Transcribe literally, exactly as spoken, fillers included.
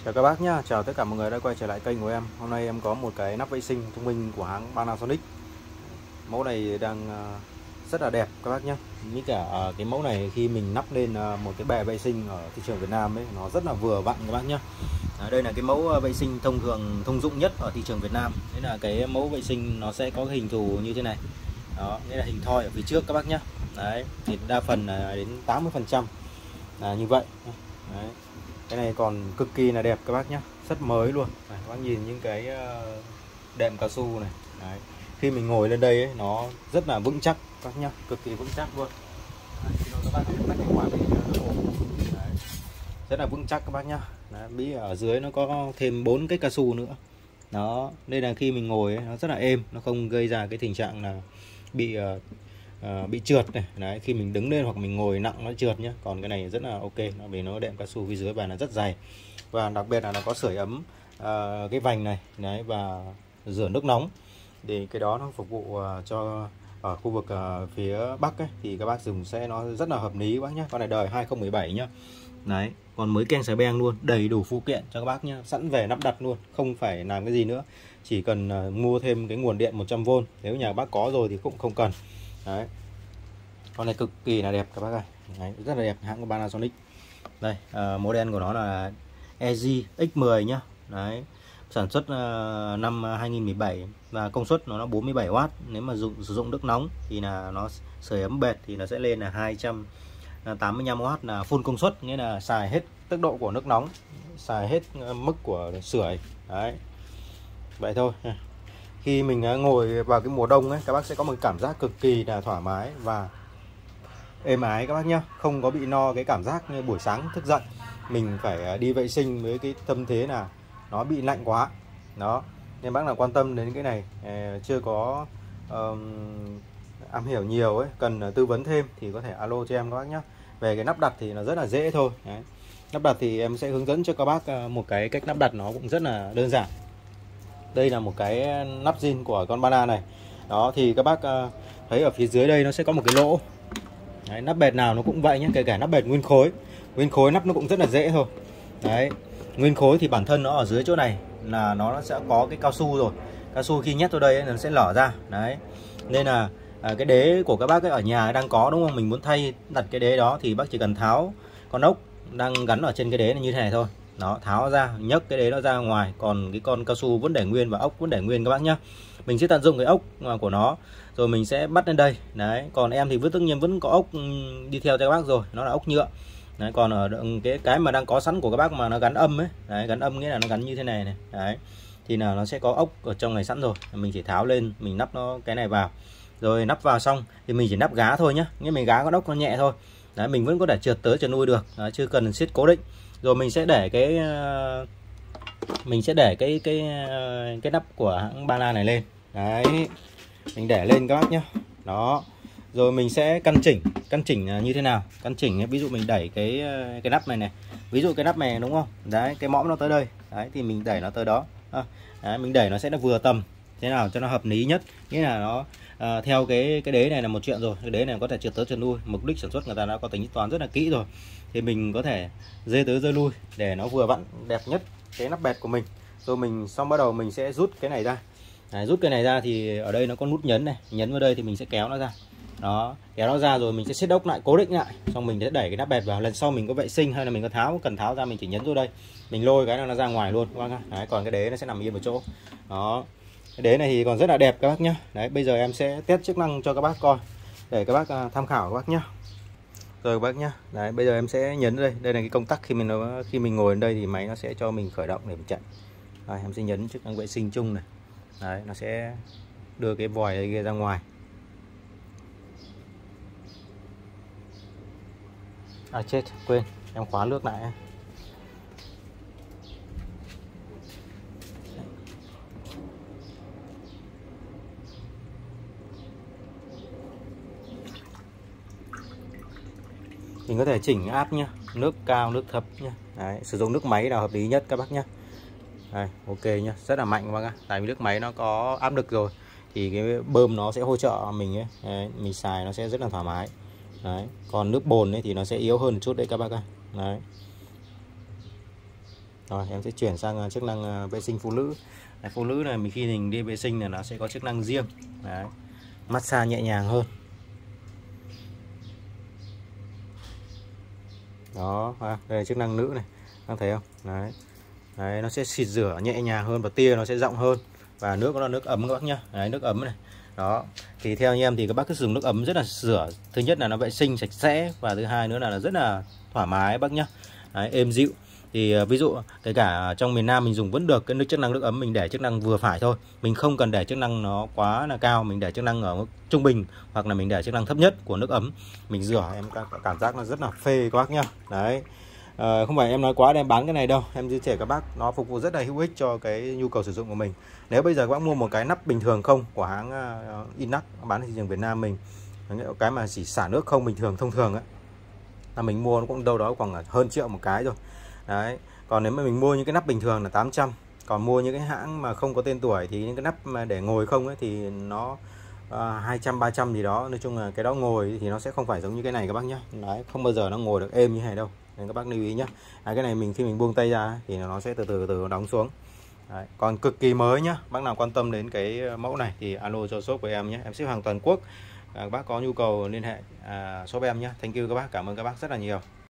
Chào các bác nhá, chào tất cả mọi người đã quay trở lại kênh của em. Hôm nay em có một cái nắp vệ sinh thông minh của hãng Panasonic. Mẫu này đang rất là đẹp các bác nhé. Với cả cái mẫu này khi mình nắp lên một cái bệ vệ sinh ở thị trường Việt Nam ấy, nó rất là vừa vặn các bác nhé. Đây là cái mẫu vệ sinh thông thường thông dụng nhất ở thị trường Việt Nam. Đây là cái mẫu vệ sinh nó sẽ có cái hình thù như thế này. Đó, đây là hình thoi ở phía trước các bác nhé. Đấy, thì đa phần là đến tám mươi phần trăm là như vậy. Đấy. Cái này còn cực kỳ là đẹp các bác nhé, rất mới luôn. Này, các bác nhìn những cái đệm cao su này. Đấy. Khi mình ngồi lên đây ấy, nó rất là vững chắc các bác nhé, cực kỳ vững chắc luôn. Đấy, các bác tắt cái quả này. Đấy. Rất là vững chắc các bác nhá. Bí ở dưới nó có thêm bốn cái cao su nữa. Đó, đây là khi mình ngồi ấy, nó rất là êm, nó không gây ra cái tình trạng là bị uh, uh, bị trượt này. Đấy, khi mình đứng lên hoặc mình ngồi nặng nó trượt nhé. Còn cái này rất là ok, nó vì nó đệm cao su phía dưới và nó rất dày. Và đặc biệt là nó có sưởi ấm uh, cái vành này, đấy, và rửa nước nóng. Thì cái đó nó phục vụ uh, cho ở khu vực uh, phía Bắc ấy, thì các bác dùng sẽ nó rất là hợp lý quá nhé. Con này đời hai không một bảy nhá. Đấy, còn mới keng xà beng luôn, đầy đủ phụ kiện cho các bác nhá, sẵn về lắp đặt luôn, không phải làm cái gì nữa. Chỉ cần uh, mua thêm cái nguồn điện một trăm vôn, nếu nhà bác có rồi thì cũng không cần. Đấy. Con này cực kỳ là đẹp các bác ơi. Đấy, rất là đẹp, hãng của Panasonic. Đây, uh, model của nó là e giê X mười nhá. Đấy. Sản xuất uh, năm hai nghìn không trăm mười bảy và công suất nó là bốn mươi bảy oát. Nếu mà dùng sử dụng nước nóng thì là nó sưởi ấm bệt thì nó sẽ lên là hai trăm tám mươi lăm oát là full công suất, nghĩa là xài hết tốc độ của nước nóng, xài hết mức của sưởi. Đấy. Vậy thôi. Khi mình ngồi vào cái mùa đông ấy, các bác sẽ có một cảm giác cực kỳ là thoải mái và êm ái các bác nhá, không có bị no cái cảm giác như buổi sáng thức dậy mình phải đi vệ sinh với cái tâm thế là nó bị lạnh quá. Đó, nên bác nào quan tâm đến cái này, chưa có um, am hiểu nhiều ấy, cần tư vấn thêm thì có thể alo cho em các bác nhé. Về cái nắp đặt thì nó rất là dễ thôi. Đấy. Nắp đặt thì em sẽ hướng dẫn cho các bác một cái cách nắp đặt nó cũng rất là đơn giản. Đây là một cái nắp zin của con Bana này. Đó, thì các bác thấy ở phía dưới đây nó sẽ có một cái lỗ. Đấy, nắp bệt nào nó cũng vậy nhé, kể cả nắp bệt nguyên khối. Nguyên khối nắp nó cũng rất là dễ thôi. Đấy, nguyên khối thì bản thân nó ở dưới chỗ này là nó sẽ có cái cao su rồi. Cao su khi nhét vào đây ấy, nó sẽ lở ra. Đấy, nên là à, cái đế của các bác ấy ở nhà đang có đúng không, mình muốn thay đặt cái đế đó thì bác chỉ cần tháo con ốc đang gắn ở trên cái đế này như thế này thôi. Đó, tháo ra, nhấc cái đế nó ra ngoài, còn cái con cao su vẫn để nguyên và ốc vẫn để nguyên các bác nhá. Mình sẽ tận dụng cái ốc của nó rồi mình sẽ bắt lên đây. Đấy, còn em thì vẫn tất nhiên vẫn có ốc đi theo cho các bác rồi, nó là ốc nhựa. Đấy, còn ở cái cái mà đang có sẵn của các bác mà nó gắn âm ấy, đấy, gắn âm nghĩa là nó gắn như thế này này. Đấy, thì là nó sẽ có ốc ở trong này sẵn rồi, mình chỉ tháo lên, mình nắp nó cái này vào. Rồi nắp vào xong thì mình chỉ nắp gá thôi nhá, nghĩa mình gá con ốc nó nhẹ thôi. Đấy, mình vẫn có thể trượt tới trượt lui được. Đấy, chưa cần siết cố định. Rồi mình sẽ để cái mình sẽ để cái cái cái nắp của hãng Bana này lên. Đấy, mình để lên các bác nhé. Đó, rồi mình sẽ căn chỉnh căn chỉnh như thế nào. Căn chỉnh ví dụ mình đẩy cái cái nắp này này, ví dụ cái nắp này đúng không, đấy, cái mõm nó tới đây, đấy, thì mình đẩy nó tới đó. Đấy, mình đẩy nó sẽ là vừa tầm thế nào cho nó hợp lý nhất, nghĩa là nó à, theo cái cái đế này là một chuyện rồi. Cái đế này có thể trượt tới trượt lui, mục đích sản xuất người ta đã có tính toán rất là kỹ rồi, thì mình có thể dê tới dê lui để nó vừa vặn đẹp nhất cái nắp bệt của mình. Rồi mình xong bắt đầu mình sẽ rút cái này ra. Đấy, rút cái này ra thì ở đây nó có nút nhấn này, nhấn vào đây thì mình sẽ kéo nó ra. Đó, kéo nó ra rồi mình sẽ siết ốc lại, cố định lại, xong mình sẽ đẩy cái nắp bệt vào. Lần sau mình có vệ sinh hay là mình có tháo cần tháo ra, mình chỉ nhấn vô đây, mình lôi cái nó ra ngoài luôn các bác. Đấy, còn cái đế nó sẽ nằm yên một chỗ. Đó, cái đế này thì còn rất là đẹp các bác nhá. Đấy, bây giờ em sẽ test chức năng cho các bác coi để các bác tham khảo các bác nhá. Rồi các bác nhá. Đấy, bây giờ em sẽ nhấn đây, đây là cái công tắc khi mình nó khi mình ngồi ở đây thì máy nó sẽ cho mình khởi động để mình chạy. Rồi, em sẽ nhấn chức năng vệ sinh chung này. Đấy, nó sẽ đưa cái vòi này ra ngoài. À chết, quên, em khóa nước lại. Mình có thể chỉnh áp nhá, nước cao, nước thấp nhá. Đấy, sử dụng nước máy nào hợp lý nhất các bác nhá. Đây, ok nhá, rất là mạnh các bác ạ. Tại vì nước máy nó có áp lực rồi thì cái bơm nó sẽ hỗ trợ mình ấy. Đấy, mình xài nó sẽ rất là thoải mái. Đấy, còn nước bồn ấy thì nó sẽ yếu hơn một chút đấy các bác ạ. Đấy. Rồi em sẽ chuyển sang chức năng vệ sinh phụ nữ. Đấy, phụ nữ này mình khi mình đi vệ sinh là nó sẽ có chức năng riêng. Đấy, massage nhẹ nhàng hơn. Đó, đây là chức năng nữ này, đang thấy không? Đấy. Đấy, nó sẽ xịt rửa nhẹ nhàng hơn và tia nó sẽ rộng hơn, và nước nó là nước ấm các bác nhá. Đấy, nước ấm này. Đó, thì theo anh em thì các bác cứ dùng nước ấm rất là rửa, thứ nhất là nó vệ sinh sạch sẽ, và thứ hai nữa là nó rất là thoải mái bác nhá. Đấy, êm dịu. Thì ví dụ kể cả trong miền Nam mình dùng vẫn được cái nước chức năng nước ấm, mình để chức năng vừa phải thôi, mình không cần để chức năng nó quá là cao, mình để chức năng ở mức trung bình, hoặc là mình để chức năng thấp nhất của nước ấm, mình rửa em cảm giác nó rất là phê các bác nhá. Đấy. À, không phải em nói quá để em bán cái này đâu, em chia sẻ các bác, nó phục vụ rất là hữu ích cho cái nhu cầu sử dụng của mình. Nếu bây giờ các bác mua một cái nắp bình thường không của hãng uh, Inox bán thị trường Việt Nam mình, cái mà chỉ xả nước không bình thường thông thường ấy, là mình mua nó cũng đâu đó khoảng hơn triệu một cái rồi. Đấy, còn nếu mà mình mua những cái nắp bình thường là tám trăm, còn mua những cái hãng mà không có tên tuổi thì những cái nắp mà để ngồi không ấy thì nó uh, hai trăm ba trăm gì đó. Nói chung là cái đó ngồi thì nó sẽ không phải giống như cái này các bác nhé. Đấy, không bao giờ nó ngồi được êm như này đâu, nên các bác lưu ý nhé. Đấy, cái này mình khi mình buông tay ra thì nó sẽ từ từ từ đóng xuống. Đấy, còn cực kỳ mới nhá. Bác nào quan tâm đến cái mẫu này thì alo cho shop của em nhé, em ship hàng toàn quốc. À, các bác có nhu cầu liên hệ à, shop em nhé. Thank you các bác, cảm ơn các bác rất là nhiều.